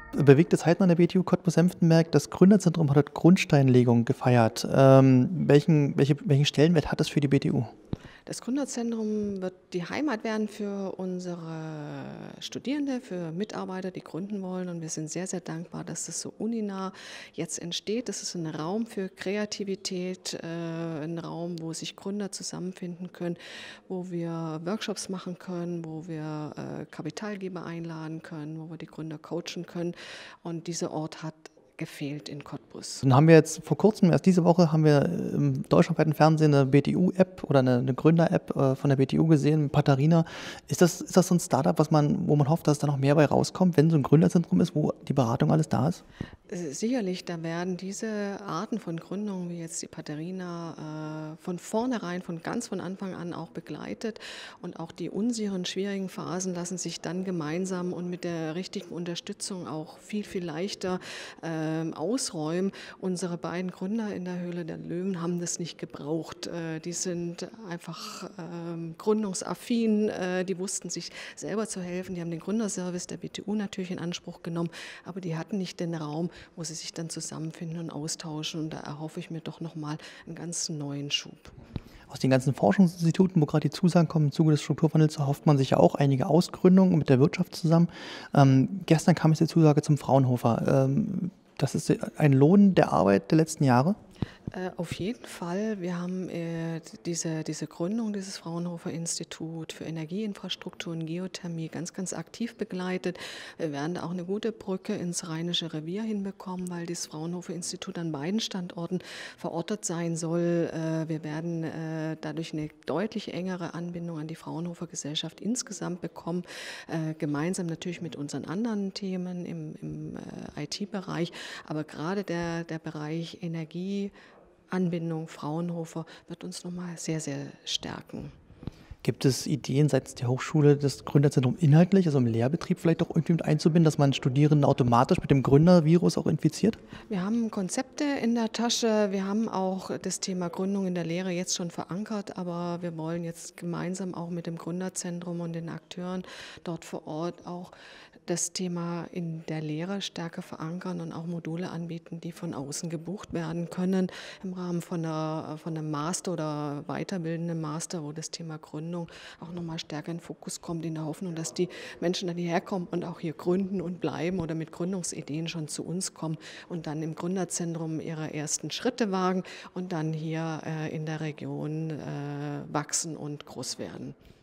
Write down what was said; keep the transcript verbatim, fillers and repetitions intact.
Bewegte Zeiten an der B T U Cottbus-Senftenberg. Das Gründerzentrum hat dort Grundsteinlegung gefeiert. Ähm, welchen welche welchen Stellenwert hat das für die B T U? Das Gründerzentrum wird die Heimat werden für unsere Studierende, für Mitarbeiter, die gründen wollen. Und wir sind sehr, sehr dankbar, dass das so uninah jetzt entsteht. Das ist ein Raum für Kreativität, äh, ein Raum, wo sich Gründer zusammenfinden können, wo wir Workshops machen können, wo wir äh, Kapitalgeber einladen können, wo wir die Gründer coachen können. Und dieser Ort hat gefehlt in Cottbus. Dann haben wir jetzt vor kurzem, erst diese Woche, haben wir im deutschlandweiten Fernsehen eine B T U-App oder eine, eine Gründer-App äh, von der B T U gesehen, Patarina. Ist das, ist das so ein Startup, was man, wo man hofft, dass da noch mehr bei rauskommt, wenn so ein Gründerzentrum ist, wo die Beratung alles da ist? Äh, Sicherlich, da werden diese Arten von Gründungen, wie jetzt die Paterina, äh, von vornherein, von ganz von Anfang an auch begleitet. Und auch die unsicheren, schwierigen Phasen lassen sich dann gemeinsam und mit der richtigen Unterstützung auch viel, viel leichter äh, ausräumen. Unsere beiden Gründer in der Höhle der Löwen haben das nicht gebraucht. Äh, die sind einfach äh, gründungsaffin, äh, die wussten sich selber zu helfen. Die haben den Gründerservice der B T U natürlich in Anspruch genommen, aber die hatten nicht den Raum, wo sie sich dann zusammenfinden und austauschen. Und da erhoffe ich mir doch nochmal einen ganz neuen Schub. Aus den ganzen Forschungsinstituten, wo gerade die Zusagen kommen im Zuge des Strukturwandels, erhofft man sich ja auch einige Ausgründungen mit der Wirtschaft zusammen. Ähm, gestern kam jetzt die Zusage zum Fraunhofer. Ähm, das ist ein Lohn der Arbeit der letzten Jahre? Äh, auf jeden Fall. Wir haben äh, diese, diese Gründung dieses Fraunhofer Institut für Energieinfrastruktur und Geothermie ganz, ganz aktiv begleitet. Wir werden da auch eine gute Brücke ins Rheinische Revier hinbekommen, weil das Fraunhofer Institut an beiden Standorten verortet sein soll. Äh, wir werden äh, dadurch eine deutlich engere Anbindung an die Fraunhofer Gesellschaft insgesamt bekommen, äh, gemeinsam natürlich mit unseren anderen Themen im, im äh, I T-Bereich, aber gerade der, der Bereich Energie, Anbindung Fraunhofer wird uns nochmal sehr, sehr stärken. Gibt es Ideen seitens der Hochschule, das Gründerzentrum inhaltlich, also im Lehrbetrieb vielleicht auch irgendwie mit einzubinden, dass man Studierenden automatisch mit dem Gründervirus auch infiziert? Wir haben Konzepte in der Tasche, wir haben auch das Thema Gründung in der Lehre jetzt schon verankert, aber wir wollen jetzt gemeinsam auch mit dem Gründerzentrum und den Akteuren dort vor Ort auch das Thema in der Lehre stärker verankern und auch Module anbieten, die von außen gebucht werden können im Rahmen von, einer, von einem Master oder weiterbildenden Master, wo das Thema Gründung auch nochmal stärker in den Fokus kommt, in der Hoffnung, dass die Menschen dann hierher kommen und auch hier gründen und bleiben oder mit Gründungsideen schon zu uns kommen und dann im Gründerzentrum ihre ersten Schritte wagen und dann hier äh, in der Region äh, wachsen und groß werden.